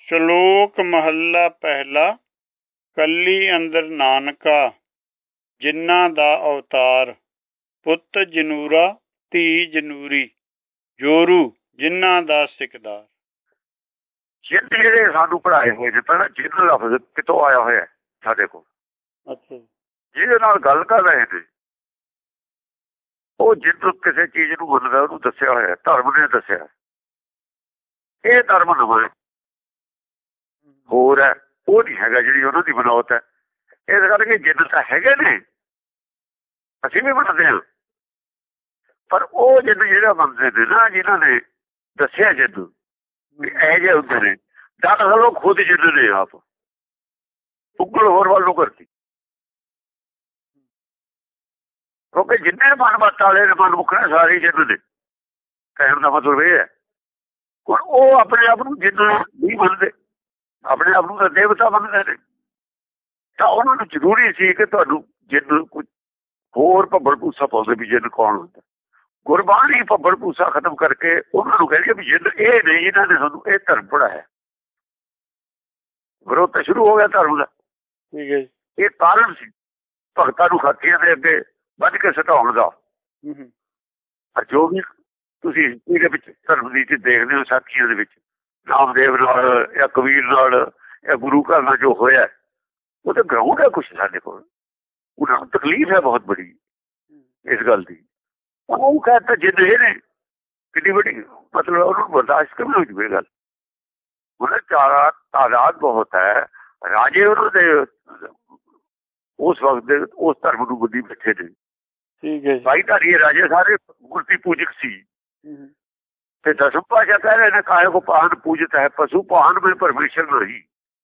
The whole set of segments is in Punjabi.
ਸ਼ਲੋਕ ਮਹੱਲਾ ਪਹਿਲਾ। ਕੱਲੀ ਅੰਦਰ ਨਾਨਕਾ ਜਿਨ੍ਹਾਂ ਦਾ ਅਵਤਾਰ, ਪੁੱਤ ਜਨੂਰਾ ਧੀ ਜਨੂਰੀ, ਜੋਰੂ ਜਿਨ੍ਹਾਂ ਦਾ ਸਿਕਦਾਰ। ਜਿੰਨ ਜਿਹੜੇ ਸਾਨੂੰ ਪੜ੍ਹਾਏ ਹੋਏ ਨੇ, ਪਹਿਲਾਂ ਜਿੰਨ ਲਫ਼ਜ਼ ਕਿਤੋਂ ਆਇਆ ਹੋਇਆ ਸਾਡੇ ਕੋਲ? ਅੱਛਾ, ਜਿਹਦੇ ਨਾਲ ਗੱਲ ਕਰ ਰਹੇ ਨੇ ਉਹ ਜਿੰਨ ਕਿਸੇ ਚੀਜ਼ ਨੂੰ ਮੰਨਦਾ ਉਹਨੂੰ ਦੱਸਿਆ ਹੋਇਆ, ਧਰਮ ਨੇ ਦੱਸਿਆ। ਇਹ ਧਰਮ ਨਵਾਂ ਹੈ, ਹੋਰ ਹੈ, ਉਹ ਨਹੀਂ ਹੈਗਾ ਜਿਹੜੀ ਉਹਨਾਂ ਦੀ ਬਨਾਵਟ ਹੈ। ਇਸ ਕਰਕੇ ਜਿੰਨ ਤਾਂ ਹੈਗੇ ਨੇ, ਅਸੀਂ ਵੀ ਮੰਨਦੇ ਹਾਂ, ਪਰ ਉਹ ਜਿੰਨ ਜਿਹੜਾ ਮੰਨਦੇ ਨੇ ਨਾ, ਜਿਨ੍ਹਾਂ ਨੇ ਦੱਸਿਆ ਜਿੰਨ ਵੀ ਇਹ ਜਿਹੇ ਹੁੰਦੇ ਨੇ, ਦਰਅਸਲ ਉਹ ਖੁਦ ਜਿੰਨ ਨੇ ਆਪ ਉਗਲ ਹੋਰ ਵੱਲ ਨੂੰ ਕਰਤੀ। ਕਿਉਂਕਿ ਜਿੰਨੇ ਮਨਮੱਤ ਵਾਲੇ ਨੇ, ਮਨਮੁਖ ਨੇ, ਸਾਰੇ ਜਿੰਨ ਨੇ। ਕਹਿਣ ਦਾ ਮਤਲਬ ਇਹ ਹੈ, ਹੁਣ ਉਹ ਆਪਣੇ ਆਪ ਨੂੰ ਜਿੰਨ ਨਹੀਂ ਮੰਨਦੇ, ਆਪਣੇ ਆਪ ਨੂੰ ਤਾਂ ਦੇਵਤਾ ਮੰਨਦੇ ਨੇ। ਤਾਂ ਉਹਨਾਂ ਨੂੰ ਜ਼ਰੂਰੀ ਸੀ ਕਿ ਤੁਹਾਨੂੰ ਜਿੰਨ ਕੁਝ ਹੋਰ ਭੱਬੜ ਭੂਸਾ ਪਾਉਂਦੇ ਵੀ ਜਿੰਨ ਕੌਣ ਹੁੰਦਾ। ਗੁਰਬਾਣੀ ਭੱਬੜ ਭੂਸਾ ਖਤਮ ਕਰਕੇ ਉਹਨਾਂ ਨੂੰ ਕਹਿੰਦੀ ਵੀ ਜਿੰਨ ਇਹ ਨਹੀਂ ਜਿਨ੍ਹਾਂ ਨੇ ਸਾਨੂੰ ਇਹ ਧਰਮ ਪੜਾਇਆ। ਵਿਰੋਧ ਤਾਂ ਸ਼ੁਰੂ ਹੋ ਗਿਆ ਧਰਮ ਦਾ। ਠੀਕ ਹੈ, ਇਹ ਕਾਰਨ ਸੀ ਭਗਤਾਂ ਨੂੰ ਖਾਤੀਆਂ ਦੇ ਅੱਗੇ ਵੱਧ ਕੇ ਸਟਾਉਣ ਦਾ। ਜੋ ਵੀ ਤੁਸੀਂ ਇਹਦੇ ਵਿੱਚ ਧਰਮ ਦੀ ਦੇਖਦੇ ਹੋ, ਸਾਖੀਆਂ ਦੇ ਵਿੱਚ ਨਾਮਦੇਵ ਨਾਲ ਜਾਂ ਕਬੀਰ ਨਾਲ ਜਾਂ ਗੁਰੂ ਘਰ ਨਾਲ ਜੋ ਹੋਇਆ, ਉਹ ਤਾਂ ਗਰਾਊਂਡ ਹੈ ਕੁਛ ਸਾਡੇ ਕੋਲ। ਉਹਨਾਂ ਨੂੰ ਤਕਲੀਫ ਹੈ ਬਹੁਤ ਬੜੀ ਇਸ ਗੱਲ ਦੀ। ਉਹ ਕਹਿੰਦਾ ਜਿੰਨ ਇਹ ਨੇ, ਕਿੰਨੀ ਵੱਡੀ ਮਤਲਬ ਉਹਨੂੰ ਬਰਦਾਸ਼ਤ ਕਿਵੇਂ ਹੋ ਜੂਵੇ ਗੱਲ। ਉਹਨਾਂ ਚਾਰਾ ਤਾਦਾਦ ਬਹੁਤ ਹੈ, ਰਾਜੇ ਉਹਨਾਂ ਦੇ ਉਸ ਵਕਤ ਦੇ ਉਸ ਧਰਮ ਨੂੰ ਬੁੱਧੀ ਬੈਠੇ ਨੇ। ਠੀਕ ਹੈ, ਭਾਈਧਾਰੀ ਰਾਜੇ ਸਾਰੇ ਮੂਰਤੀ ਪੂਜਕ ਸੀ। ਤੇ ਦਸਮ ਪਾਤਸ਼ਾਹ ਕਹਿ ਰਹੇ ਨੇ, ਕਾਹੇ ਕੋ ਪਾਹਨ ਪੂਜਤ ਹੈ, ਪਸ਼ੂ ਪਾਹਨ में ਪਰਮੇਸ਼ਰ ਨਹੀਂ।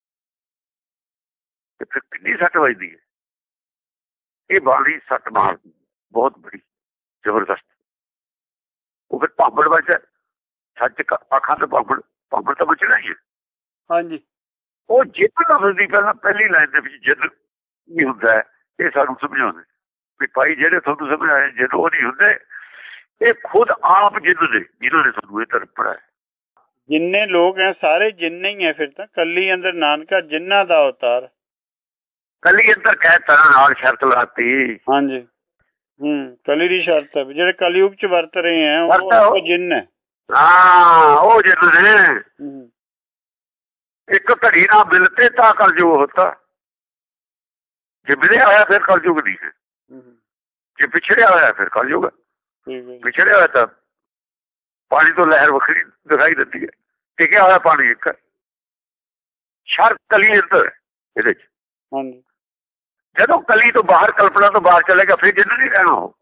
ਤੇ ਫਿਰ ਕਿੰਨੀ ਸੱਟ ਵੱਜਦੀ ਹੈ। ਇਹ ਬਾਣੀ ਸੱਟ ਮਾਰਦੀ ਬਹੁਤ ਬੜੀ ਜ਼ਬਰਦਸਤ। ਉਹ ਫਿਰ ਪਾਪੜ ਵਿੱਚ ਸੱਚ ਅੱਖਾਂ ਤੇ ਪਾਪੜ ਤਾਂ ਬਚਣਾ ਹੀ ਹੈ। ਹਾਂਜੀ, ਉਹ ਜਿੰਨ ਲਫ਼ਜ਼ ਦੀ ਪਹਿਲੀ ਲਾਈਨ ਦੇ ਵਿੱਚ ਜਿੰਨ ਨਹੀਂ ਹੁੰਦਾ, ਇਹ ਸਾਨੂੰ ਸਮਝਾਉਂਦੇ ਵੀ ਭਾਈ ਜਿਹੜੇ ਤੁਹਾਨੂੰ ਸਮਝਾਏ ਜਿੰਨ ਉਹ ਨਹੀਂ ਹੁੰਦੇ। ਇਹ ਖੁਦ ਆਪ ਜਿੰਨ ਨੇ, ਜਿਨ੍ਹਾਂ ਨੇ ਸਾਨੂੰ ਇਹ ਧਰਮ ਪੜਾਇਆ। ਜਿੰਨੇ ਲੋਕ ਹੈ ਸਾਰੇ ਜਿੰਨੇ ਹੀ ਹੈ। ਫਿਰ ਤਾਂ ਕੱਲੀ ਅੰਦਰ ਨਾਨਕਾ ਜਿਨ੍ਹਾਂ ਦਾ ਅਵਤਾਰ। ਕੱਲੀ ਅੰਦਰ ਕਹਿ ਤਰ੍ਹਾਂ ਨਾਲ ਸ਼ਰਤ ਲਾਤੀ। ਹਾਂਜੀ, ਕਲੀ ਦੀ ਸ਼ਰਤ ਹੈ, ਜਿਹੜੇ ਕਲਯੁਗ ਚ ਵਰਤ ਰਹੇ ਹੈ ਉਹ ਜਿੰਨ ਹੈ। ਹਾਂ, ਉਹ ਜਿੰਨ ਨੇ। ਇੱਕ ਘੜੀ ਨਾਲ ਮਿਲਤੇ ਤਾਂ ਕਲਯੁਗ ਹੋਤਾ। ਜੇ ਮਿਲਿਆ ਹੋਇਆ ਫਿਰ ਕਲਯੁਗ ਨਹੀਂ ਹੈ, ਜੇ ਪਿਛੜਿਆ ਹੋਇਆ ਫਿਰ ਕਲਯੁਗ ਹੈ। ਪਿਛੜਿਆ ਹੋਇਆ ਤਾਂ ਪਾਣੀ ਤੋਂ ਲਹਿਰ ਵੱਖਰੀ ਦਿਖਾਈ ਦਿੰਦੀ ਹੈ, ਟਿਕਿਆ ਹੋਇਆ ਪਾਣੀ ਇੱਕ। ਸ਼ਰਤ ਕਲੀ ਅੰਦਰ ਇਹਦੇ ਚ। ਜਦੋਂ ਕਲੀ ਤੋਂ ਬਾਹਰ, ਕਲਪਨਾ ਤੋਂ ਬਾਹਰ ਚਲੇਗਾ ਫਿਰ ਜਿੰਨ ਨਹੀਂ ਰਹਿਣਾ ਉਹ।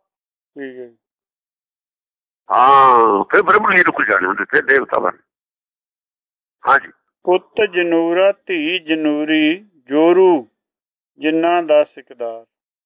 ਹਾਂ, ਫਿਰ ਬ੍ਰਹਮ ਜੀ ਨੂੰ ਜਾਣੇ ਹੁੰਦੇ, ਫਿਰ ਦੇਵਤਾ ਬਣ। ਹਾਂਜੀ, ਪੁੱਤ ਜਨੂਰਾ ਧੀ ਜਨੂਰੀ, ਜੋਰੂ ਜਿਨ੍ਹਾਂ ਦਾ ਸਿਕਦਾਰ।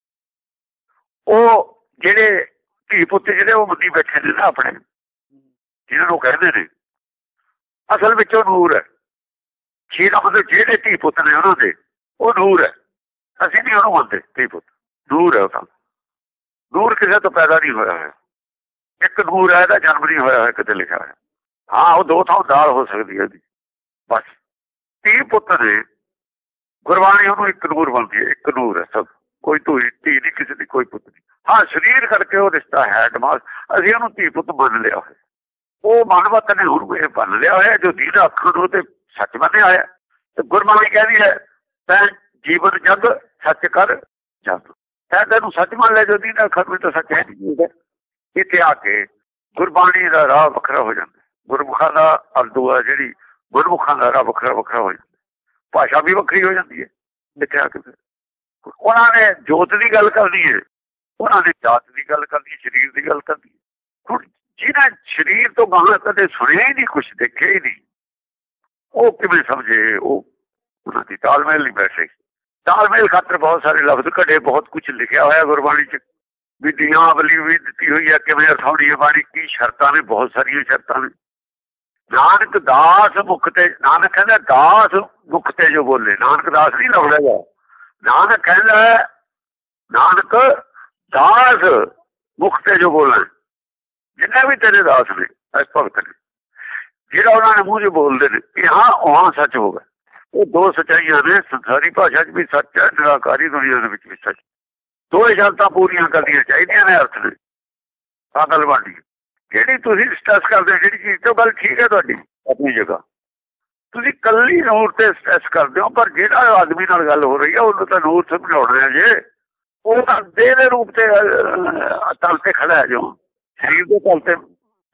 ਉਹ ਜਿਹੜੇ ਧੀ ਪੁੱਤ ਜਿਹੜੇ ਉਹ ਮੰਨੀ ਬੈਠੇ ਨੇ ਨਾ ਆਪਣੇ, ਜਿਹਨਾਂ ਨੂੰ ਕਹਿੰਦੇ ਨੇ, ਅਸਲ ਵਿੱਚ ਉਹ ਨੂਰ ਹੈ। ਜਿਹਦਾ ਮਤਲਬ ਜਿਹੜੇ ਧੀ ਪੁੱਤ ਨੇ ਉਹਨਾਂ ਦੇ, ਉਹ ਨੂਰ ਹੈ। ਅਸੀਂ ਨਹੀਂ ਉਹਨੂੰ ਮੰਨਦੇ ਧੀ ਪੁੱਤ, ਨੂਰ ਹੈ ਉਹ ਤਾਂ। ਨੂਰ ਕਿਸੇ ਤੋਂ ਪੈਦਾ ਨਹੀਂ ਹੋਇਆ ਹੋਇਆ। ਇੱਕ ਨੂਰ ਹੈ, ਇਹਦਾ ਜਨਮ ਨਹੀਂ ਹੋਇਆ ਹੋਇਆ ਕਿਤੇ ਲਿਖਿਆ ਹੋਇਆ। ਹਾਂ, ਉਹ ਦੋ ਥਾਂ ਦਾਲ ਹੋ ਸਕਦੀ ਹੈ ਉਹਦੀ, ਬਸ। ਧੀ ਪੁੱਤ ਨੇ ਗੁਰਬਾਣੀ ਉਹਨੂੰ ਇੱਕ ਨੂਰ ਬਣਦੀ ਹੈ, ਇੱਕ ਨੂਰ ਹੈ ਸਭ। ਕੋਈ ਧੀ ਨਹੀਂ ਕਿਸੇ ਦੀ, ਕੋਈ ਪੁੱਤ ਨਹੀਂ। ਹਾਂ, ਸਰੀਰ ਕਰਕੇ ਉਹ ਰਿਸ਼ਤਾ ਹੈ ਦਿਮਾਗ, ਅਸੀਂ ਉਹਨੂੰ ਧੀ ਪੁੱਤ ਮੰਨ ਲਿਆ ਹੋਇਆ। ਉਹ ਮਨਮੱਤ ਨੇ ਹੁਣ ਇਹ ਮੰਨ ਲਿਆ ਹੋਇਆ, ਜੋ ਦੀਦਾ ਅੱਖਾਂ ਨੂੰ ਤੇ ਸੱਚ ਮੰਨਿਆ ਹੋਇਆ। ਤੇ ਗੁਰਬਾਣੀ ਕਹਿੰਦੀ ਹੈ, ਤੈਂ ਜੀਵਨ ਜਗ ਸੱਚ ਕਰ ਜਗ। ਤੈਂ ਤੈਨੂੰ ਸੱਚ ਮੰਨ ਲਿਆ, ਜੋ ਦੀਦਾ ਅੱਖਾਂ ਨੂੰ ਤਾਂ ਸੱਚ ਹੈ ਨਹੀਂ। ਇੱਥੇ ਆ ਕੇ ਗੁਰਬਾਣੀ ਦਾ ਰਾਹ ਵੱਖਰਾ ਹੋ ਜਾਂਦਾ। ਗੁਰਮੁਖਾਂ ਦਾ ਅਰਦੂ ਆ ਜਿਹੜੀ, ਗੁਰਮੁਖਾਂ ਦਾ ਰਾਹ ਵੱਖਰਾ ਹੋ ਜਾਂਦਾ। ਭਾਸ਼ਾ ਵੀ ਵੱਖਰੀ ਹੋ ਜਾਂਦੀ ਹੈ। ਇੱਥੇ ਆ ਕੇ ਉਹਨਾਂ ਨੇ ਜੋਤ ਦੀ ਗੱਲ ਕਰਨੀ ਹੈ, ਉਹਨਾਂ ਨੇ ਜਾਤ ਦੀ ਗੱਲ ਕਰਨੀ, ਸਰੀਰ ਦੀ ਗੱਲ ਕਰਨੀ। ਹੁਣ ਜਿਹਨਾਂ ਸਰੀਰ ਤੋਂ ਗਾਹਾਂ ਕਦੇ ਸੁਣਿਆ ਹੀ ਨਹੀਂ, ਕੁਛ ਦੇਖਿਆ ਹੀ ਨਹੀਂ, ਉਹ ਕਿਵੇਂ ਸਮਝੇ? ਉਹ ਉਹਨਾਂ ਦੀ ਤਾਲਮੇਲ ਨਹੀਂ ਬੈਠੇ। ਤਾਲਮੇਲ ਖਾਤਰ ਬਹੁਤ ਸਾਰੇ ਲਫ਼ਜ਼ ਘੜੇ, ਬਹੁਤ ਕੁਛ ਲਿਖਿਆ ਹੋਇਆ ਗੁਰਬਾਣੀ ਚ ਵੀ ਨਿਯਮਾਵਲੀ ਵੀ ਦਿੱਤੀ ਹੋਈ ਹੈ, ਕਿਵੇਂ ਅਰਥਾਉਣੀ ਹੈ ਬਾਣੀ, ਕੀ ਸ਼ਰਤਾਂ ਨੇ, ਬਹੁਤ ਸਾਰੀਆਂ ਸ਼ਰਤਾਂ ਨੇ। ਨਾਨਕ ਦਾਸ ਮੁਖ ਤੇ, ਨਾਨਕ ਕਹਿੰਦਾ ਦਾਸ ਮੁਖ ਤੇ ਜੋ ਬੋਲੇ। ਨਾਨਕ ਦਾਸ ਨਹੀਂ ਲਾਉਣਾ ਗਾ, ਨਾਨਕ ਕਹਿੰਦਾ ਨਾਨਕ ਦਾਸ ਮੁਖ ਤੇ ਜੋ ਬੋਲੇ। ਜਿੰਨੇ ਵੀ ਤੇਰੇ ਦਾਸ ਨੇ ਇਸ ਭਗਤ ਨੇ, ਜਿਹੜਾ ਉਹਨਾਂ ਨੇ ਮੂੰਹ 'ਚ ਬੋਲਦੇ ਨੇ ਕਿ ਹਾਂ ਉਹ ਸੱਚ ਹੋਗਾ। ਉਹ ਦੋ ਸੱਚਾਈਆਂ ਨੇ, ਸੰਸਾਰੀ ਭਾਸ਼ਾ 'ਚ ਵੀ ਸੱਚ ਹੈ, ਨਿਰਾਕਾਰੀ ਦੁਨੀਆ ਦੇ ਵਿੱਚ ਵੀ ਸੱਚ। ਦੋਏ ਸ਼ਰਤਾਂ ਪੂਰੀਆਂ ਕਰਨੀਆਂ ਚਾਹੀਦੀਆਂ ਨੇ ਅਰਥ ਨੇ, ਆਹ ਗੱਲ ਬਣਦੀ। ਜਿਹੜੀ ਤੁਸੀਂ ਸਟ੍ਰੈਸ ਕਰਦੇ ਹੋ ਜਿਹੜੀ ਚੀਜ਼ ਤੋਂ, ਗੱਲ ਠੀਕ ਹੈ ਤੁਹਾਡੀ ਆਪਣੀ ਜਗ੍ਹਾ, ਤੁਸੀਂ ਕੱਲੀ ਨੂਰ ਤੇ ਸਟ੍ਰੈਸ ਕਰਦੇ ਹੋ, ਪਰ ਜਿਹੜਾ ਆਦਮੀ ਨਾਲ ਗੱਲ ਹੋ ਰਹੀ ਹੈ ਉਹਨੂੰ ਤਾਂ ਨੂਰ ਸਮਝਾਉਣਾ ਜੇ, ਉਹ ਤਾਂ ਦੇਹ ਦੇ ਰੂਪ ਤੇ ਤਲ ਤੇ ਖੜਾ ਹੈ, ਜੋ ਸਰੀਰ ਦੇ ਤਲ ਤੇ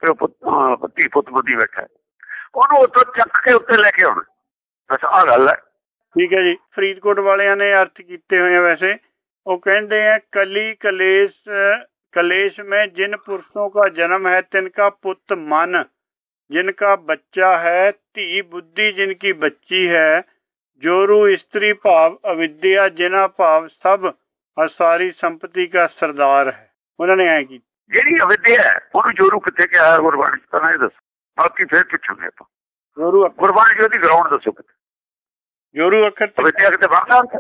ਧੀ ਪੁੱਤ ਬੰਦੀ ਬੈਠਾ, ਉਹਨੂੰ ਉੱਥੋਂ ਚੱਕ ਕੇ ਉੱਤੇ ਲੈ ਕੇ ਆਉਣਾ, ਬਸ ਆਹ ਗੱਲ ਹੈ। ਠੀਕ ਹੈ ਜੀ। ਫਰੀਦਕੋਟ ਵਾਲਿਆਂ ਨੇ ਅਰਥ ਕੀਤੇ ਹੋਏ ਆ ਵੈਸੇ, ਉਹ ਕਹਿੰਦੇ ਆ कली कलेश में जिन पुरुषों का जन्म है तिनका पुत्र मन, जिनका बच्चा है धी बुद्धि जिनकी बच्ची है, जोरू स्त्री भाव अविद्या जिना भाव सब और सारी संपत्ति का सरदार है। उन्होंने ऐ की ਜਿਹੜੀ ਅਵਿਦਿਆ ਹੈ ਉਹਨੂੰ ਜੋਰੂ ਕਿੱਥੇ ਕਿਹਾ ਗੁਰਬਾਣੀ ਚ, ਪਹਿਲਾਂ ਇਹ ਦੱਸੋ, ਬਾਕੀ ਫਿਰ ਪੁੱਛਾਂਗੇ ਆਪਾਂ। जोरू ਗੁਰਬਾਣੀ ਚ ਉਹਦੀ ਗਰਾਊਂਡ ਦੱਸੋ ਕਿਤੇ। जोरू अखर ਅਵਿਦਿਆ ਕਿਤੇ ਬਣਦਾ,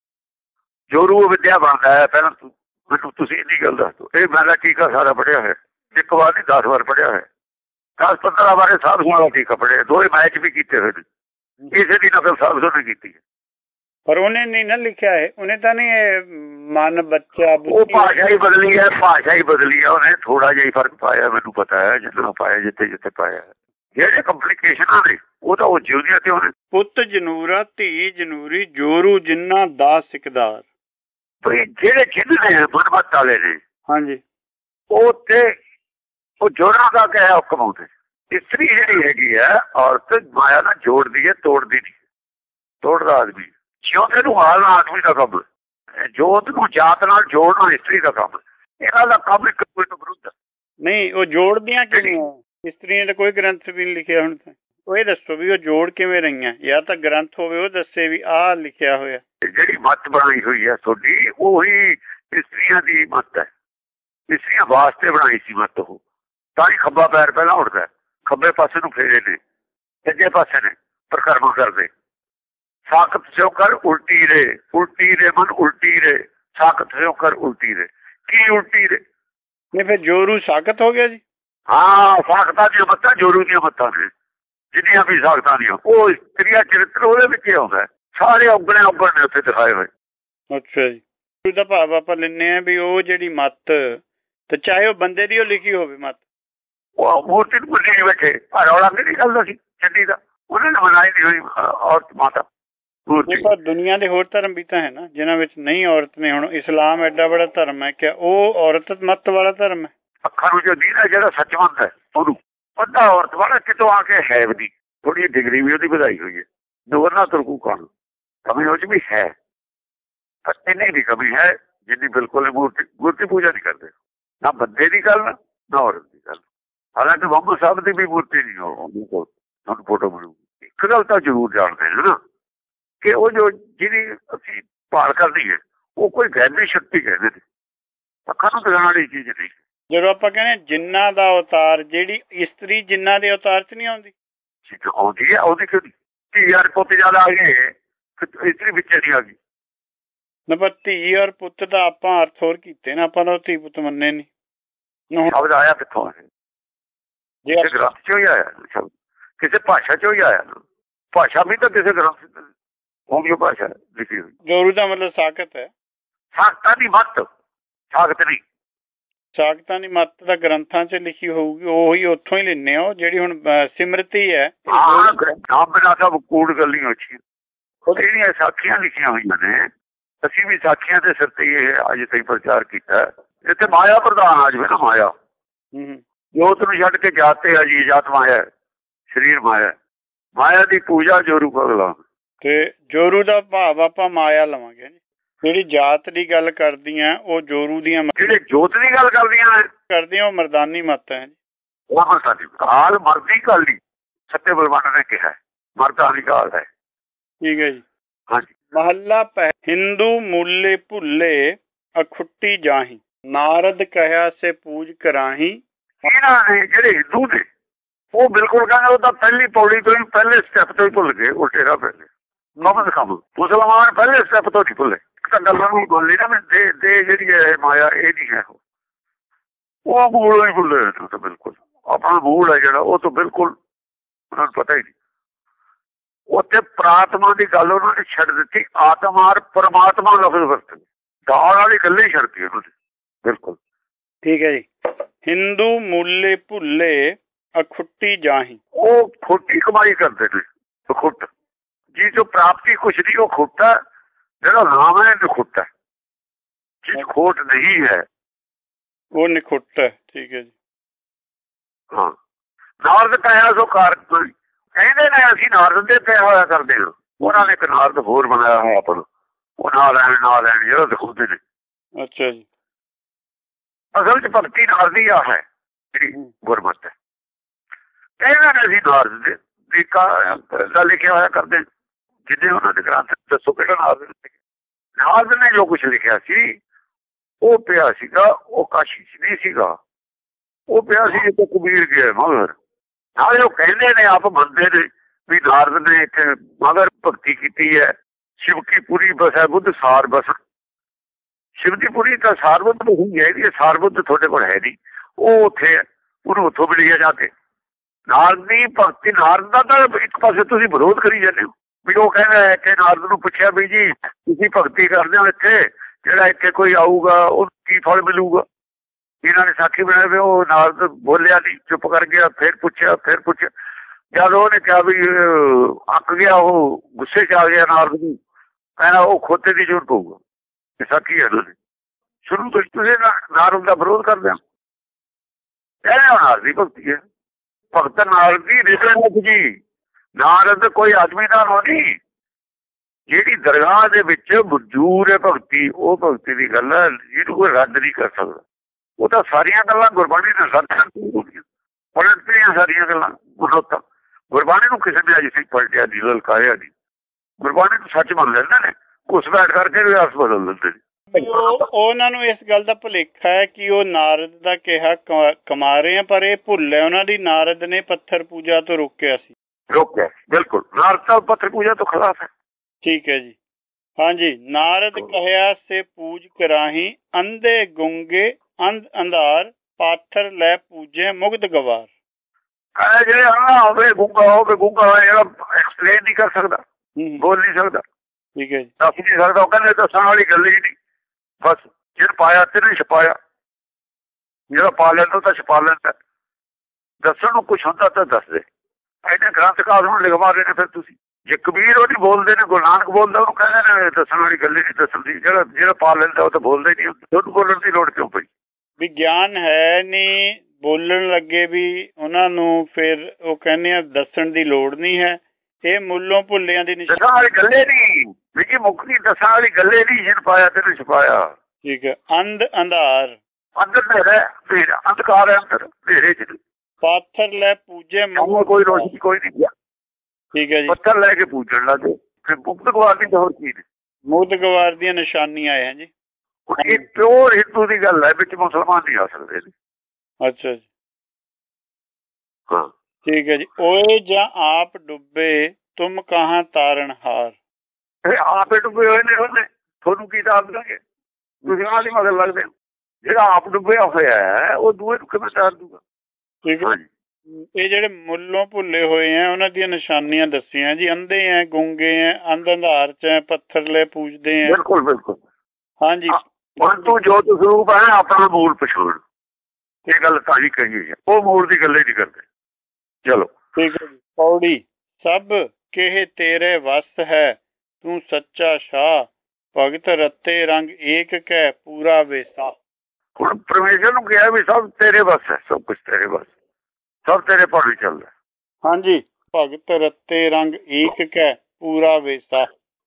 ਜੋਰੂ ਅਵਿਦਿਆ ਬਣਦਾ ਹੈ। ਪਹਿਲਾਂ ਮੈਨੂੰ ਤੁਸੀਂ ਇਹਦੀ ਗੱਲ ਦੱਸ ਦਿਓ। ਇਹ ਮੈਂ ਟੀਕਾ ਸਾਰਾ ਪੜ੍ਹਿਆ ਹੈ, ਇੱਕ ਵਾਰ ਨਹੀਂ 10 ਵਾਰ ਪੜ੍ਹਿਆ ਹੈ, 10-15 ਵਾਰੇ ਸਾਧੂਆਂ ਵਾਲਾ ਟੀਕਾ ਪੜ੍ਹਿਆ, ਦੋਵੇਂ ਮੈਚ ਵੀ ਕੀਤੇ ਹੋਏ ਨੇ, ਕਿਸੇ ਦੀ ਨਕਲ ਸਾਧੂ ਨੇ ਕੀਤੀ ਹੈ। पर उन्हें नहीं ना लिखा है, उन्हें तो नहीं मन बच्चा ਉਹ ਭਾਸ਼ਾ ਹੀ ਬਦਲੀ ਹੈ, ਭਾਸ਼ਾ ਹੀ ਬਦਲੀ ਹੈ, ਉਹਨੇ ਥੋੜਾ ਜਿਹਾ ਹੀ ਫਰਕ ਪਾਇਆ, ਮੈਨੂੰ ਪਤਾ ਹੈ, ਜਿੰਨਾ ਪਾਇਆ ਜਿੱਥੇ ਜਿੱਥੇ ਪਾਇਆ। ਜਿਹੜੇ ਕੰਪਲੀਕੇਸ਼ਨਾਂ ਨੇ ਉਹ ਤਾਂ ਉਹ ਜਿਉਂਦੀਆਂ ਤੇ ਉਹਨੇ। ਪੁੱਤ ਜਨੂਰਾ ਧੀ ਜਨੂਰੀ ਜੋਰੂ ਜਿੰਨਾ ਦਾ ਸਿਕਦਾਰ। ਬਈ ਜਿਹੜੇ ਚਿੰਨ੍ਹ ਨੇ ਮਨਮਤ ਵਾਲੇ ਨੇ, ਹਾਂਜੀ, ਉਹ ਤੇ ਉਹ ਜੋੜਾਂ ਦਾ ਕਿਹਾ ਹੁਕਮ ਆਉਂਦੇ। ਇਸਤਰੀ ਜਿਹੜੀ ਹੈਗੀ ਹੈ ਔਰਤ ਮਾਇਆ ਨਾਲ ਜੋੜਦੀ ਹੈ, ਤੋੜਦੀ ਨਹੀਂ। ਤੋੜਦਾ ਆਦਮੀ ਜਿਉਂਦੇ ਨੂੰ ਹਾਲ ਨਾਲ ਆਦਮੀ ਦਾ ਕੰਮ ਹੈ, ਜੋਤ ਨੂੰ ਜਾਤ ਨਾਲ ਜੋੜਨਾ ਇਸਤਰੀ ਦਾ ਕੰਮ ਹੈ। ਇਹਨਾਂ ਦਾ ਕੰਮ ਇੱਕ ਦੂਜੇ ਤੋਂ ਵਿਰੁੱਧ ਨਹੀਂ। ਉਹ ਜੋੜਦੀਆਂ ਕਿਵੇਂ? ਇਸਤਰੀਆਂ ਦਾ ਕੋਈ ਗ੍ਰੰਥ ਵੀ ਨਹੀਂ ਲਿਖਿਆ ਹੁਣ ਤੱਕ। ਉਹ ਇਹ ਦੱਸੋ ਵੀ ਉਹ ਜੋੜ ਕਿਵੇਂ ਰਹੀਆਂ, ਜਾਂ ਤਾਂ ਗ੍ਰੰਥ ਹੋਵੇ ਉਹ ਦੱਸੇ ਵੀ ਆਹ ਲਿਖਿਆ ਹੋਇਆ। ਜਿਹੜੀ ਮੱਤ ਬਣਾਈ ਹੋਈ ਹੈ ਤੁਹਾਡੀ, ਉਹੀ ਇਸਤਰੀਆਂ ਦੀ ਮੱਤ ਹੈ, ਇਸਤਰੀਆਂ ਵਾਸਤੇ ਬਣਾਈ ਸੀ ਮੱਤ। ਉਹ ਤਾਂ ਹੀ ਖੱਬਾ ਪੈਰ ਪਹਿਲਾਂ ਉੱਠਦਾ, ਖੱਬੇ ਪਾਸੇ ਨੂੰ ਫੇਰੇ ਨੇ, ਸੱਜੇ ਪਾਸੇ ਨੇ ਪਰਿਕਰਮਾ ਕਰਦੇ। ਸਾਖਤ ਸਿਓ ਕਰ ਉਲਟੀ ਰੇ, ਉਲਟੀ ਰੇ ਮਨ ਉਲਟੀ ਰੇ, ਸਾਖਤ ਸਿਓ ਕਰ ਉਲਟੀ ਰੇ। ਕੀ ਉਲਟੀ ਰੇ? ਨਹੀਂ ਫਿਰ ਜੋਰੂ ਸਾਖਤ ਹੋ ਗਿਆ ਜੀ। ਹਾਂ, ਸਾਖਤਾਂ ਦੀਆਂ ਮੱਤਾਂ ਜੋਰੂ ਦੀਆਂ ਮੱਤਾਂ ਨੇ, ਜਿੰਨੀਆਂ ਵੀ ਸਾਖਤਾਂ ਦੀਆਂ, ਉਹ ਇਸਤਰੀਆਂ ਚਰਿੱਤਰ ਉਹਦੇ ਵਿੱਚ ਹੀ ਆਉਂਦਾ। ਸਾਰੇ ਔਗਣੇ ਔਗਣ ਨੇ ਉੱਥੇ ਦਿਖਾਏ ਹੋਏ। ਅੱਛਾ ਜੀ। ਉਹਦਾ ਭਾਵ ਆਪਾਂ ਲੈਂਦੇ ਆ ਵੀ ਉਹ ਜਿਹੜੀ ਮੱਤ, ਤੇ ਚਾਹੇ ਉਹ ਬੰਦੇ ਦੀ ਉਹ ਲਿਖੀ ਹੋਵੇ ਮੱਤ, ਉਹ ਮੂਰਤੀ ਨੂੰ ਭੁੱਲੀ ਨਹੀਂ ਬੈਠੇ। ਰੌਲਾ ਕਿਹੜੀ ਗੱਲ ਦਾ ਸੀ ਚੰਡੀ ਦਾ, ਉਹਨਾਂ ਨੇ ਬਣਾਈ ਨਹੀਂ ਹੋਈ ਔਰਤ ਮਾਤਾ ਮੂਰਤੀ। ਪਰ ਦੁਨੀਆ ਦੇ ਹੋਰ ਧਰਮ ਵੀ ਤਾਂ ਹੈ ਨਾ ਜਿਨ੍ਹਾਂ ਵਿੱਚ ਨਹੀਂ ਔਰਤ ਨੇ। ਹੁਣ ਇਸਲਾਮ ਐਡਾ ਬੜਾ ਧਰਮ ਹੈ, ਕਿ ਉਹ ਔਰਤ ਮੱਤ ਵਾਲਾ ਧਰਮ ਹੈ। ਅੱਖਾਂ ਨੂੰ ਜੋ ਦੀਦਾ ਜਿਹੜਾ ਸੱਚਵੰਤ ਹੈ ਉਹਨੂੰ ਅੱਧਾ ਔਰਤ ਵਾਲਾ, ਕਿਤੋਂ ਆ ਕੇ ਹੈ ਵੀ ਥੋੜੀ ਡਿਗਰੀ ਵੀ ਉਹਦੀ ਵਧਾਈ ਹੋਈ ਹੈ। ਦੋਨਾਂ ਤੁਰਕੂ ਕਾਣ ਕਮੀ ਉਹ ਚ ਵੀ ਹੈ, ਪਰ ਇੰਨੀ ਦੀ ਕਮੀ ਹੈ ਜਿੰਨੀ ਬਿਲਕੁਲ ਮੂਰਤੀ ਪੂਜਾ ਨਹੀਂ ਕਰਦੇ, ਨਾ ਬੰਦੇ ਦੀ ਗੱਲ ਨਾ ਔਰਤ ਦੀ ਗੱਲ। ਹਾਲਾਂਕਿ ਮੁਹੰਮਦ ਸਾਹਿਬ ਦੀ ਵੀ ਮੂਰਤੀ ਨਹੀਂ ਹੋਣੀ ਕੋਲ, ਤੁਹਾਨੂੰ ਫੋਟੋ ਮਿਲੂਗੀ। ਇੱਕ ਗੱਲ ਤਾਂ ਜ਼ਰੂਰ ਜਾਣਦੇ ਹਾਂ ਨਾ, ਕਿ ਉਹ ਜੋ ਜਿਹਦੀ ਅਸੀਂ ਭਾਲ ਕਰਦੀ ਹੈ ਉਹ ਕੋਈ ਗੈਬੀ ਸ਼ਕਤੀ ਕਹਿੰਦੇ ਨੇ, ਅੱਖਾਂ ਨੂੰ ਦਿਖਾਉਣ ਵਾਲੀ ਚੀਜ਼ ਨਹੀਂ। ਜਦੋਂ ਆਪਾਂ ਕਹਿੰਦੇ ਜਿੰਨਾ ਦਾ ਅਵਤਾਰ, ਜਿਹੜੀ ਇਸਤਰੀ ਜਿੰਨਾ ਦੇ ਅਵਤਾਰ ਚ ਨਹੀਂ ਆਉਂਦੀ? ਆਉਂਦੀ ਹੈ, ਆਉਂਦੀ ਕਿਉਂ ਨਹੀਂ? ਧੀ ਔਰ ਪੁੱਤ ਜ਼ਿਆਦਾ ਆ ਗਏ, ਇਸਤਰੀ ਵਿੱਚ ਨਹੀਂ ਆ ਗਈ ਨਾ। ਪਰ ਧੀ ਔਰ ਪੁੱਤ ਦਾ ਆਪਾਂ ਅਰਥ ਹੋਰ ਕੀਤੇ ਨਾ, ਆਪਾਂ ਤਾਂ ਧੀ ਪੁੱਤ ਮੰਨੇ ਨਹੀਂ। ਸ਼ਬਦ ਆਇਆ ਕਿੱਥੋਂ? ਕਿਸੇ ਗ੍ਰੰਥ ਚੋਂ ਹੀ ਆਇਆ ਸ਼ਬਦ, ਕਿਸੇ ਭਾਸ਼ਾ ਚੋਂ ਹੀ ਆਇਆ। ਭਾਸ਼ਾ ਵੀ ਤਾਂ ਕਿਸੇ ਗ੍ਰੰਥ ਹੋਣੀ ਭਾਸ਼ਾ ਲਿਖੀ ਹੋਈ। ਜੋਰੂ ਦਾ ਮਤਲਬ ਸਾਖਤ ਹੈ, ਸਾਖਤਾਂ ਦੀ ਮੱਤ, ਸਾਖਤ ਨਹੀਂ। ਸਾਖਤਾਂ ਦੀ ਮੱਤ ਤਾਂ ਗ੍ਰੰਥਾਂ 'ਚ ਲਿਖੀ ਹੋਊਗੀ, ਉਹੀ ਉੱਥੋਂ ਹੀ ਲੈਂਦੇ ਹੋ। ਜਿਹੜੀ ਹੁਣ ਸਿਮਰਤੀ ਹੈ, ਨਾਮ ਬਿਨਾਂ ਸਭ ਕੂੜ ਗੱਲੀ ਹੋਈ। ਜਿਹੜੀਆਂ ਸਾਖੀਆਂ ਲਿਖੀਆਂ ਹੋਈਆਂ ਨੇ, ਅਸੀਂ ਵੀ ਸਾਖੀਆਂ ਦੇ ਸਿਰ ਤੇ ਇਹ ਅੱਜ ਤਾਈਂ ਪ੍ਰਚਾਰ ਕੀਤਾ। ਜਿੱਥੇ ਮਾਇਆ ਪ੍ਰਧਾਨ ਆ ਜਾਵੇ ਨਾ, ਮਾਇਆ ਜੋਤ ਨੂੰ ਛੱਡ ਕੇ ਜਾਤ ਤੇ ਆ ਜੀ, ਜਾਤ ਮਾਇਆ, ਸਰੀਰ ਮਾਇਆ, ਮਾਇਆ ਦੀ ਪੂਜਾ ਜੋਰੂ ਭਗਲਾ। ਤੇ ਜੋਰੂ ਦਾ ਭਾਵ ਆਪਾਂ ਮਾਇਆ ਲਵਾਂਗੇ। ਜਿਹੜੀ ਜਾਤ ਦੀ ਗੱਲ ਕਰਦੀਆਂ ਉਹ ਜੋਰੂ ਦੀਆਂ, ਜਿਹੜੇ ਜੋਤ ਦੀ ਗੱਲ ਕਰਦੀਆਂ ਉਹ ਮਰਦਾਨੀ ਮੱਤ ਹੈ। ਉਹ ਮਰਦਾਨੀ ਕਾਲ, ਮਰਦੀ ਕਾਲ ਨਹੀਂ, ਸੱਤੇ ਬਲਵਾਨ ਨੇ ਕਿਹਾ ਮਰਦਾਂ ਦੀ ਕਾਲ ਹੈ। ਠੀਕ ਹੈ ਜੀ। ਹਾਂਜੀ। ਮਹੱਲਾ ਹਿੰਦੂ ਮੂਲੇ ਭੁੱਲੇ ਅਖੁੱਟੀ ਜਾਹੀ, ਨਾਰਦ ਕਹਿਆ ਸੇ ਪੂਜ ਕਰਾਹੀ। ਇਹਨਾਂ ਨੇ ਜਿਹੜੇ ਹਿੰਦੂ ਨੇ ਉਹ ਬਿਲਕੁਲ ਕਹਿੰਦੇ ਉਹ ਤਾਂ ਪਹਿਲੀ ਪੌੜੀ ਤੋਂ ਹੀ, ਪਹਿਲੇ ਸਟੈਪ ਤੋਂ ਹੀ ਭੁੱਲ ਗਏ। ਉਹ ਤੇਰਾ ਪਹਿਲੇ ਨਮਨ ਕੰਮ, ਮੁਸਲਮਾਨ ਪਹਿਲੇ ਸਟੈਪ ਤੋਂ ਨਹੀਂ ਭੁੱਲੇ। ਤਾਂ ਗੱਲਾਂ ਨੂੰ ਬੋਲੀ ਨਾ, ਦੇ ਜਿਹੜੀ ਹੈ ਮਾਇਆ ਇਹ ਨਹੀਂ ਹੈ, ਉਹ ਮੂਲ ਹੀ ਭੁੱਲੇ। ਤਾਂ ਬਿਲਕੁਲ ਆਪਣਾ ਮੂਲ ਹੈ ਜਿਹੜਾ, ਉਹ ਤਾਂ ਬਿਲਕੁਲ ਉਹਨਾਂ ਨੂੰ ਪਤਾ ਹੀ ਨਹੀਂ। ਉੱਥੇ ਪ੍ਰਾਤਮਾ ਦੀ ਗੱਲ ਉਹਨਾਂ ਨੇ ਛੱਡ ਦਿੱਤੀ, ਆਤਮਾ ਔਰ ਪਰਮਾਤਮਾ ਲਫ਼ਜ਼ ਵਰਤੇ, ਦਾਲ ਵਾਲੀ ਗੱਲ ਹੀ ਛੱਡਤੀ ਉਹਨਾਂ ਨੇ। ਬਿਲਕੁਲ ਠੀਕ ਹੈ ਜੀ। ਹਿੰਦੂ ਮੂਲੇ ਭੁੱਲੇ ਅਖੁੱਟੀ ਜਾਹੀ, ਉਹ ਖੋਟੀ ਕਮਾਈ ਕਰਦੇ ਨੇ। ਖੁੱਟ ਜੀ ਜੋ ਪ੍ਰਾਪਤੀ ਕੁਛ ਨਹੀਂ, ਉਹ ਖੁੱਟ ਹੈ। ਜਿਹੜਾ ਨਾਮ ਹੈ ਨਖੁੱਟ ਹੈ, ਜਿਸ ਖੋਟ ਨਹੀਂ ਹੈ ਉਹ ਨਖੁੱਟ ਹੈ। ਠੀਕ ਹੈ ਜੀ। ਹਾਂ, ਨਾਰਦ ਕਹਿਆ ਸੋ ਕਾਰ ਕਹਿੰਦੇ ਨੇ ਅਸੀਂ ਨਾਰਦ ਦੇ ਪਿਆ ਹੋਇਆ ਕਰਦੇ ਹਾਂ। ਉਹਨਾਂ ਨੇ ਇੱਕ ਨਾਰਦ ਹੋਰ ਬਣਾਇਆ ਹੋਇਆ ਆਪਾਂ ਨੂੰ, ਉਹ ਨਾ ਲੈਣ ਜਿਹੜਾ ਦਿਖਾਉਂਦੇ ਨੇ। ਅੱਛਾ ਜੀ। ਅਸਲ ਚ ਭਗਤੀ ਨਾਰਦੀ ਆ ਹੈ ਜਿਹੜੀ ਗੁਰਮਤਿ ਹੈ। ਕਹਿੰਦੇ ਨੇ ਅਸੀਂ ਨਾਰਦ ਦੇ ਦਾ ਲਿਖਿਆ ਹੋਇਆ ਕਰਦੇ, ਜਿੰਨੇ ਉਹਨਾਂ ਦੇ ਗ੍ਰੰਥ ਦੱਸੋ ਕਿਹੜਾ ਨਾਰਦ ਨੇ ਜੋ ਕੁਛ ਲਿਖਿਆ ਸੀ ਉਹ ਪਿਆ ਸੀਗਾ, ਉਹ ਕਾਸ਼ੀ ਚ ਨਹੀਂ ਸੀਗਾ, ਉਹ ਪਿਆ ਸੀ ਜਿੱਥੇ ਕਬੀਰ ਗਿਆ ਮਗਰ। ਨਾਲੇ ਉਹ ਕਹਿੰਦੇ ਨੇ, ਆਪ ਮੰਨਦੇ ਨੇ ਵੀ ਨਾਰਦ ਨੇ ਇੱਥੇ ਮਗਰ ਭਗਤੀ ਕੀਤੀ ਹੈ। ਸ਼ਿਵ ਕੀ ਪੂਰੀ ਬਸੈ ਬੁੱਧ ਸਾਰ ਬਸ, ਸ਼ਿਵ ਦੀ ਪੂਰੀ ਤਾਂ ਸਾਰ ਬੁੱਧ ਨਹੀਂ ਹੈ, ਇਹਦੀ ਸਾਰ ਬੁੱਧ ਤੁਹਾਡੇ ਕੋਲ ਹੈ ਨਹੀਂ, ਉਹ ਉੱਥੇ ਉਹਨੂੰ ਉੱਥੋਂ ਮਿਲੀ ਜਾ ਕੇ। ਨਾਰਦ ਦੀ ਭਗਤੀ, ਨਾਰਦ ਦਾ ਤਾਂ ਇੱਕ ਪਾਸੇ ਤੁਸੀਂ ਵਿਰੋਧ ਕਰੀ ਜਾਂਦੇ ਹੋ ਵੀ ਉਹ ਕਹਿੰਦਾ ਇੱਥੇ ਨਾਰਦ ਨੂੰ ਪੁੱਛਿਆ ਵੀ ਜੀ ਤੁਸੀਂ ਭਗਤੀ ਕਰਦੇ ਹੋ ਇੱਥੇ, ਜਿਹੜਾ ਇੱਥੇ ਕੋਈ ਆਊਗਾ ਉਹ ਕੀ ਫਲ ਮਿਲੂਗਾ। ਇਹਨਾਂ ਨੇ ਸਾਖੀ ਬਣਾਏ ਵੇ, ਉਹ ਨਾਰਦ ਬੋਲਿਆ ਨਹੀਂ, ਚੁੱਪ ਕਰ ਗਿਆ। ਫਿਰ ਪੁੱਛਿਆ ਜਦ ਉਹਨੇ ਕਿਹਾ ਵੀ ਅੱਕ ਗਿਆ, ਉਹ ਗੁੱਸੇ ਚ ਆ ਗਿਆ ਨਾਰਦ ਨੂੰ, ਕਹਿੰਦਾ ਉਹ ਖੋਤੇ ਦੀ ਜ਼ਰੂਰਤ ਪਊਗਾ। ਸਾਖੀ ਹੈ ਤੁਸੀਂ ਸ਼ੁਰੂ ਤੋਂ ਤੁਸੀਂ ਨਾਰਦ ਦਾ ਵਿਰੋਧ ਕਰਦੇ ਹੋ। ਇਹ ਨਾਰਦ ਦੀ ਭਗਤੀ ਹੈ। ਭਗਤ ਨਾਰਦ ਦੀ ਰਿਸ਼ਤੇ ਜੀ, ਨਾਰਦ ਕੋਈ ਆਦਮੀ ਦਾ ਨਾਮ ਨਹੀਂ। ਜਿਹੜੀ ਦਰਗਾਹ ਦੇ ਵਿੱਚ ਮਨਜ਼ੂਰ ਹੈ ਭਗਤੀ, ਉਹ ਭਗਤੀ ਦੀ ਗੱਲ ਹੈ ਜਿਹਨੂੰ ਕੋਈ ਰੱਦ ਨਹੀਂ ਕਰ ਸਕਦਾ। ਉਹ ਤਾਂ ਸਾਰੀਆਂ ਗੱਲਾਂ ਗੁਰਬਾਣੀ ਨੇ ਪਲਟੀਆਂ, ਸਾਰੀਆਂ ਗੱਲਾਂ ਗੁਰਲੋਤਾਂ। ਗੁਰਬਾਣੀ ਨੂੰ ਕਿਸੇ ਨੇ ਅਜੇ ਤੱਕ ਪਲਟਿਆ ਨਹੀਂ, ਲਲਕਾਰਿਆ ਨਹੀਂ। ਗੁਰਬਾਣੀ ਨੂੰ ਸੱਚ ਮੰਨ ਲੈਂਦੇ ਨੇ, ਘੁਸ ਬੈਠ ਕਰਕੇ ਵੀ ਅਰਥ ਬਦਲ ਦਿੰਦੇ ਨੇ। ਉਹਨਾਂ ਨੂੰ ਇਸ ਗੱਲ ਦਾ ਭੁਲੇਖਾ ਹੈ ਕਿ ਉਹ ਨਾਰਦ ਦਾ ਕਿਹਾ ਕਮਾ ਰਹੇ ਆ, ਪਰ ਇਹ ਭੁੱਲ ਹੈ ਉਹਨਾਂ ਦੀ, ਨਾਰਦ ਨੇ ਪੱਥਰ ਪੂਜਾ ਤੋਂ ਰੋਕਿਆ ਸੀ। ਰੋਕਿਆ ਬਿਲਕੁਲ, ਨਾਰਦ ਤਾਂ ਪੱਥਰ ਪੂਜਾ ਤੋਂ ਖਿਲਾਫ ਹੈ। ਠੀਕ ਹੈ ਜੀ। ਹਾਂਜੀ। ਨਾਰਦ ਕਹਿਆ ਸੇ ਪੂਜ ਕਰਾਹੀ, ਅੰਧੇ ਗੁੰਗੇ ਅੰਧ ਅੰਧਾਰ, ਪਾਥਰ ਲੈ ਪੂਜੇ ਮੁਗਧ ਗਵਾਰ। ਜਿਹੜੇ ਅੰਨਾ ਹੋਵੇ, ਗੁੰਗਾ ਹੋਵੇ, ਜਿਹੜਾ ਐਕਸਪਲੇਨ ਨਹੀਂ ਕਰ ਸਕਦਾ, ਬੋਲ ਨਹੀਂ ਸਕਦਾ, ਠੀਕ ਹੈ ਜੀ, ਦੱਸ ਨਹੀਂ ਸਕਦਾ, ਉਹ ਕਹਿੰਦੇ ਦੱਸਣ ਵਾਲੀ ਗੱਲ ਹੀ ਨਹੀਂ। ਬਸ ਜਿਹਨੇ ਪਾਇਆ ਤੇ ਨਹੀਂ ਛਪਾਇਆ, ਜਿਹੜਾ ਪਾ ਲੈਂਦਾ ਤਾਂ ਛਪਾ ਲੈਂਦਾ। ਦੱਸਣ ਨੂੰ ਕੁਛ ਹੁੰਦਾ ਤਾਂ ਦੱਸ ਦੇ। ਇਹਨੇ ਗ੍ਰੰਥਕਾਰ ਹੁਣ ਲਿਖਵਾ ਰਹੇ ਨੇ। ਫਿਰ ਤੁਸੀਂ ਜੇ ਕਬੀਰ ਉਹ ਨਹੀਂ ਬੋਲਦੇ ਨੇ, ਗੁਰੂ ਨਾਨਕ ਬੋਲਦਾ, ਉਹਨੂੰ ਕਹਿੰਦੇ ਨੇ ਦੱਸਣ ਵਾਲੀ ਗੱਲ ਹੀ ਨਹੀਂ ਦੱਸਣ ਦੀ। ਜਿਹੜਾ ਪਾ ਲੈਂਦਾ ਉਹ ਤਾਂ ਬੋਲਦਾ ਹੀ ਨਹੀਂ। ਤੁਹਾਨੂੰ ਬੋਲਣ ਦੀ ਲੋੜ ਕਿਉਂ ਪਈ? ਵਿਗਿਆਨ ਹੈ ਨਹੀਂ, ਬੋਲਣ ਲੱਗੇ ਵੀ ਉਹਨਾਂ ਨੂੰ ਫਿਰ ਉਹ ਕਹਿੰਦੇ ਆ ਦੱਸਣ ਦੀ ਲੋੜ ਨਹੀਂ ਹੈ। ਇਹ ਮੁੱਲੋਂ ਭੁੱਲਿਆਂ ਦੀ ਦੱਸਣ ਵਾਲੀ ਗੱਲੇ ਨਹੀਂ ਵੀ ਜੀ, ਮੁੱਖ ਨਹੀਂ ਦੱਸਣ ਵਾਲੀ ਗੱਲੇ ਨਹੀਂ। ਜਿਹਨ ਪਾਇਆ ਤੈਨੂੰ ਛਪਾਇਆ। ਠੀਕ ਹੈ। ਅੰਧ ਅੰਧਾਰ, ਅੰਧਕਾਰ ਅੰਧਕਾਰ ਹੈ ਅੰਦਰ ਹਨੇਰੇ ਚ। ਪਾਥਰ ਲੈ ਪੂਜੇ, ਕੋਈ ਰੋਸ਼ਨੀ ਕੋਈ ਨਹੀਂ। ਠੀਕ ਹੈ ਜੀ। ਪੱਥਰ ਲੈ ਕੇ ਪੂਜਣ ਲੱਗੇ। ਫਿਰ ਮੁਕਤ ਗਵਾਰ ਦੀ ਹੋਰ ਚੀਜ਼, ਮੁਕਤ ਗਵਾਰ ਦੀਆਂ ਨਿਸ਼ਾਨੀਆਂ ਆਏ ਜੀ। ਇਹ ਪਿਓਰ ਹਿੰਦੂ ਦੀ ਗੱਲ ਹੈ, ਵਿੱਚ ਮੁਸਲਮਾਨ ਨਹੀਂ ਆ ਸਕਦੇ ਨੇ। ਅੱਛਾ ਜੀ। ਹਾਂ ਠੀਕ ਹੈ ਜੀ। ਓਏ ਜਾਂ ਆਪ ਡੁੱਬੇ ਤੁਮ ਕਹਾਂ ਤਾਰਨ ਹਾਰ। ਇਹ ਆਪੇ ਡੁੱਬੇ ਹੋਏ ਨੇ ਉਹਨੇ, ਤੁਹਾਨੂੰ ਕੀ ਦੱਸ ਦਾਂਗੇ? ਤੁਸੀਂ ਆਹ ਦੀ ਮਗਰ ਲੱਗਦੇ ਹੋ। ਜਿਹੜਾ ਆਪ ਡੁੱਬਿਆ ਹੋਇਆ ਹੈ ਉਹ ਦੂਏ ਨੂੰ ਕਿਵੇਂ ਤਾਰ ਦੂਗਾ? ਠੀਕ ਹੈ। ਇਹ ਜਿਹੜੇ ਮੁੱਲੋਂ ਭੁੱਲੇ ਹੋਏ ਆ ਉਹਨਾਂ ਦੀਆਂ ਨਿਸ਼ਾਨੀਆਂ ਦੱਸੀਆਂ ਜੀ। ਅੰਧੇ ਆ, ਗੂੰਗੇ ਆ, ਅੰਧ ਅੰਧਾਰ ਚ ਪੱਥਰ ਲੈ ਪੂਜਦੇ ਆ। ਬਿਲਕੁਲ ਬਿਲਕੁਲ। ਹਾਂਜੀ। ਪਰੰਤੂ ਜੋਤ ਸਰੂਪ ਹੈ, ਆਪਣਾ ਮੂਲ ਪਛਾਣ। ਇਹ ਗੱਲ ਤਾਂ ਹੀ ਕਹੀ ਹੈ, ਉਹ ਮੂਲ ਦੀ ਗੱਲ ਹੀ ਨਹੀਂ ਕਰਦੇ। ਚਲੋ ਠੀਕ ਹੈ ਜੀ। ਪੌੜੀ ਸਭ ਕਿਹ ਤੇਰੇ ਵਸ ਹੈ, ਤੂੰ ਸੱਚਾ ਸ਼ਾਹ, ਭਗਤ ਰੱਤੇ ਰੰਗ ਏਕ ਕੈ ਪੂਰਾ ਵੇਸਾ। ਹੁਣ ਪਰਮੇਸ਼ਰ ਨੂੰ ਕਿਹਾ ਵੀ ਸਭ ਤੇਰੇ ਵਸ ਹੈ, ਸਭ ਕੁਛ ਤੇਰੇ ਵਸ, ਸਭ ਤੇਰੇ ਭਾਵੇਂ ਚੱਲਦਾ। ਹਾਂਜੀ। ਭਗਤ ਰੱਤੇ ਰੰਗ ਏਕ ਕੈ ਪੂਰਾ ਵੇਸਾ।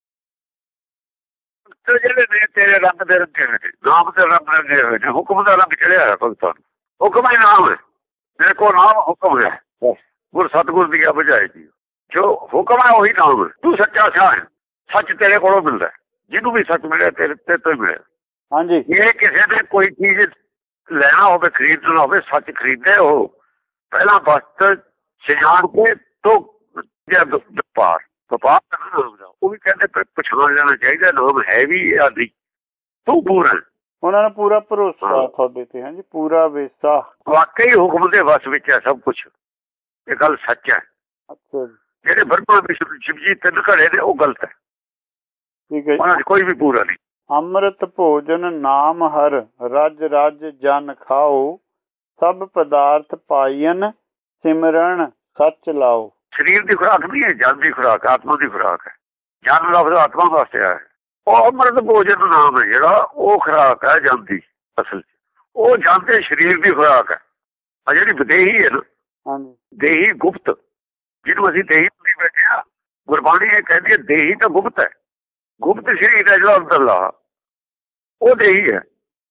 ਜਿਹੜੇ ਨੇ ਤੇਰੇ ਰੰਗ ਦੇ ਰੰਗੇ ਹੋਏ ਨੇ, ਨਾਮ ਦੇ ਰੰਗ ਰੰਗੇ ਹੋਏ ਨੇ। ਹੁਕਮ ਦਾ ਰੰਗ ਚੜਿਆ ਹੋਇਆ ਭਗਤਾਂ ਨੂੰ। ਹੁਕਮ ਹੀ ਨਾਮ ਹੈ, ਮੇਰੇ ਕੋਲ ਨਾਮ ਹੁਕਮ ਹੈ। ਗੁਰ ਸਤਿਗੁਰ ਦੀ ਬਜਾਏ ਜੀ ਜੋ ਹੁਕਮ ਹੈ ਉਹੀ ਨਾਮ ਹੈ। ਤੂੰ ਸੱਚਾ ਸ਼ਾਹ ਹੈ, ਸੱਚ ਤੇਰੇ ਕੋਲੋਂ ਮਿਲਦਾ। ਜਿਹਨੂੰ ਵੀ ਸੱਚ ਮਿਲਿਆ ਤੇਰੇ ਤੋਂ ਹੀ ਮਿਲਿਆ। ਹਾਂਜੀ। ਇਹ ਕਿਸੇ ਨੇ ਕੋਈ ਚੀਜ਼ ਲੈਣਾ ਹੋਵੇ, ਖਰੀਦਣਾ ਹੋਵੇ, ਸੱਚ ਖਰੀਦੇ ਉਹ ਪਹਿਲਾਂ ਵਸਤ ਸਿਜਾਣ ਕੇ ਤੋਂ ਵਪਾਰ ਉਹ ਵੀ ਕਹਿੰਦੇ ਪਛਾਣ ਲੈਣਾ ਚਾਹੀਦਾ ਨਾਮ ਹੈ ਵੀ ਆਦਿ। ਤੂੰ ਪੂਰਾ, ਉਹਨਾਂ ਨੂੰ ਪੂਰਾ ਭਰੋਸਾ ਤੁਹਾਡੇ ਤੇ। ਹਾਂਜੀ। ਪੂਰਾ ਵੇਸਾ, ਵਾਕਈ ਹੁਕਮ ਦੇ ਵਸ ਵਿੱਚ ਹੈ ਸਭ ਕੁਛ। ਇਹ ਗੱਲ ਸੱਚ ਹੈ। ਅੱਛਾ ਜੀ। ਜਿਹੜੇ ਬ੍ਰਹਮਾ ਵਿਸ਼ਨੂੰ ਸ਼ਿਵ ਜੀ ਤਿੰਨ ਘੜੇ ਨੇ ਉਹ ਗਲਤ ਹੈ। ਠੀਕ ਹੈ। ਉਹਨਾਂ 'ਚ ਕੋਈ ਵੀ ਪੂਰਾ ਨਹੀਂ। ਅੰਮ੍ਰਿਤ ਭੋਜਨ ਨਾਮ ਹਰ ਰਜ ਰਜ ਜਨ ਖਾਓ ਸਭ ਪਦਾਰਥ ਪਾਈਨ ਸਿਮਰਨ ਸੱਚ ਲਾਓ। ਸਰੀਰ ਦੀ ਖੁਰਾਕ ਨਹੀਂ ਹੈ, ਜਨ ਦੀ ਖੁਰਾਕ, ਆਤਮਾ ਦੀ ਖੁਰਾਕ ਹੈ। ਜਨ ਲਫ਼ਜ਼ ਆਤਮਾ ਵਾਸਤੇ ਆਇਆ ਹੈ। ਉਹ ਅੰਮ੍ਰਿਤ ਭੋਜਨ ਨਾਮ ਹੈ ਜਿਹੜਾ, ਉਹ ਖੁਰਾਕ ਹੈ ਜਨ ਦੀ। ਅਸਲ 'ਚ ਉਹ ਜਨ ਦੇ ਸਰੀਰ ਦੀ ਖੁਰਾਕ ਹੈ। ਆ ਜਿਹੜੀ ਵਿਦੇਹੀ ਹੈ ਨਾ, ਦੇਹੀ ਗੁਪਤ, ਜਿਹਨੂੰ ਅਸੀਂ ਦੇਹੀ ਬੁੱਧੀ ਬੈਠੇ ਆ, ਗੁਰਬਾਣੀ ਇਹ ਕਹਿੰਦੀ ਹੈ ਦੇਹੀ ਤਾਂ ਗੁਪਤ ਹੈ। ਗੁਪਤ ਸਰੀਰ ਹੈ ਜਿਹੜਾ ਅੰਦਰਲਾ, ਉਹ ਦੇਹੀ ਹੈ।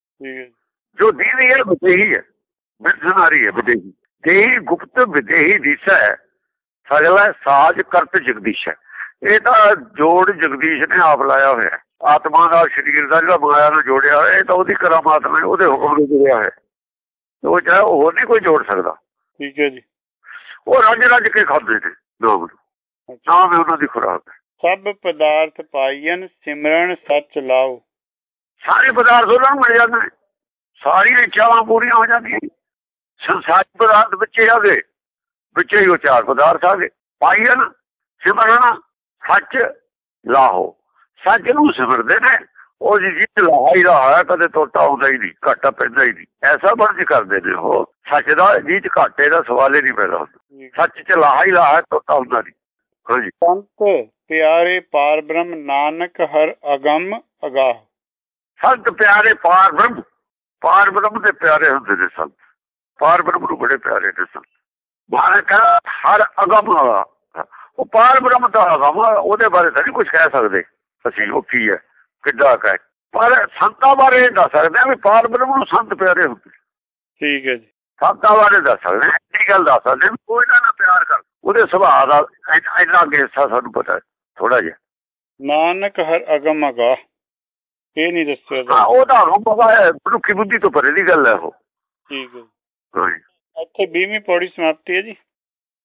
ਜੋ ਦੀਵੀ ਹੈ ਵਿਦੇਹੀ ਹੈ, ਮਿਰਜਨਾਰੀ ਹੈ ਵਿਦੇਹੀ। ਦੇਹੀ ਗੁਪਤ ਵਿਦੇਹੀ ਦਿਸ਼ਾ ਹੈ, ਸਗਲਾ ਸਾਜ ਕਰਤ ਜਗਦੀਸ਼ ਹੈ। ਇਹ ਤਾਂ ਜੋੜ ਜਗਦੀਸ਼ ਨੇ ਆਪ ਲਾਇਆ ਹੋਇਆ। ਆਤਮਾ ਦਾ ਸਰੀਰ ਦਾ ਜਿਹੜਾ ਮਾਇਆ ਨੂੰ ਜੋੜਿਆ ਹੋਇਆ, ਇਹ ਤਾਂ ਉਹਦੀ ਕਰਾਮਾਤ ਨੇ, ਉਹਦੇ ਹੁਕਮ ਨੂੰ ਜੁੜਿਆ ਹੈ। ਉਹ ਚਾਹੇ ਹੋਰ ਨਹੀਂ ਕੋਈ ਜੋੜ ਸਕਦਾ। ਠੀਕ ਹੈ ਜੀ। ਉਹ ਰੱਜ ਰੱਜ ਕੇ ਖਾਂਦੇ ਨੇ ਨਾਮ ਨੂੰ, ਨਾਮ ਹੈ ਉਹਨਾਂ ਦੀ ਖੁਰਾਕ। ਸਭ ਪਦਾਰਥ ਪਾਈਨ ਸਿਮਰਨ ਸੱਚ ਲਾਓ। ਸਾਰੇ ਪਦਾਰਥ ਉਹਨਾਂ ਨੂੰ ਮਿਲ ਜਾਂਦੇ ਨੇ, ਸਾਰੀਆਂ ਇੱਛਾਵਾਂ ਪੂਰੀਆਂ ਹੋ ਜਾਂਦੀਆਂ। ਸੰਸਾਰਿਕ ਪਦਾਰਥ ਵਿੱਚੇ ਆ ਗਏ, ਵਿੱਚੇ ਹੀ ਉਹ ਚਾਰ ਪਦਾਰਥ ਆ ਗਏ। ਪਾਈਨ ਸਿਮਰਨ ਸੱਚ ਲਾਹੋ, ਸੱਚ ਨੂੰ ਸਿਮਰਦੇ ਨੇ। ਉਹ ਜੀ ਲਾਹਾ ਹੀ ਲਾਹਾ, ਕਦੇ ਟੋਟਾ ਆਉਂਦਾ ਹੀ ਨਹੀਂ, ਘਾਟਾ ਪੈਂਦਾ ਹੀ ਨਹੀਂ। ਐਸਾ ਵਰਜ ਕਰਦੇ ਨੇ ਉਹ ਸੱਚ ਦਾ, ਜੀ ਚ ਘਾਟੇ ਦਾ ਸਵਾਲ ਹੀ ਨਹੀਂ ਪੈਦਾ ਹੁੰਦਾ। ਸੱਚ ਚ ਲਾਹਾ ਹੀ ਲਾਹਾ, ਟੋਟਾ ਹੁੰਦਾ ਨਹੀਂ। ਹਾਂਜੀ। ਸੰਤ ਪਿਆਰੇ ਪਾਰ ਬ੍ਰਹਮ ਨਾਨਕ ਹਰ ਅਗੰਮ ਅਗਾਹ। ਸੰਤ ਪਿਆਰੇ ਪਾਰ ਬ੍ਰਹਮ, ਪਾਰ ਬ੍ਰਹਮ ਦੇ ਪਿਆਰੇ ਹੁੰਦੇ ਨੇ ਸੰਤ। ਪਾਰ ਬ੍ਰਹਮ ਨੂੰ ਬੜੇ ਪਿਆਰੇ ਨੇ ਸੰਤ। ਨਾਨਕ ਹਰ ਅਗੰਮ ਅਗਾਹ, ਉਹ ਪਾਰ ਬ੍ਰਹਮ ਦਾ ਅਗੰਮ, ਉਹਦੇ ਬਾਰੇ ਤਾਂ ਨਹੀਂ ਕੁਛ ਕਹਿ ਸਕਦੇ ਅਸੀਂ, ਉਹ ਕੀ ਹੈ ਕਿੱਦਾਂ ਕਹੇ। ਪਰ ਸੰਤਾਂ ਬਾਰੇ ਇਹ ਦੱਸ ਸਕਦੇ ਆ ਵੀ ਪਾਰ ਬ੍ਰਹਮ ਨੂੰ ਸੰਤ ਪਿਆਰੇ ਹੁੰਦੇ। ਠੀਕ ਹੈ ਜੀ। ਸੰਤਾਂ ਬਾਰੇ ਦੱਸ ਸਕਦੇ, ਇਹ ਗੱਲ ਦੱਸ ਸਕਦੇ ਵੀ ਕੋਈ ਨਾ ਪਿਆਰ ਕਰ, ਉਹਦੇ ਸੁਭਾਅ ਦਾ ਇੰਨਾ ਗੇਸਾ ਸਾਨੂੰ ਪਤਾ ਥੋੜਾ ਜਿਹਾ। ਨਾਨਕ ਹਰ ਅਗਮ ਅਗਾਹ, ਇਹ ਨਹੀਂ ਦੱਸਿਆ। ਉਹਦਾ ਅਗਮ ਹੈ, ਮਨੁੱਖੀ ਬੁੱਧੀ ਤੋਂ ਪਰੇ ਦੀ ਗੱਲ ਹੈ ਉਹ। ਠੀਕ ਹੈ। ਇੱਥੇ 20ਵੀਂ ਪੌੜੀ ਸਮਾਪਤੀ ਹੈ ਜੀ।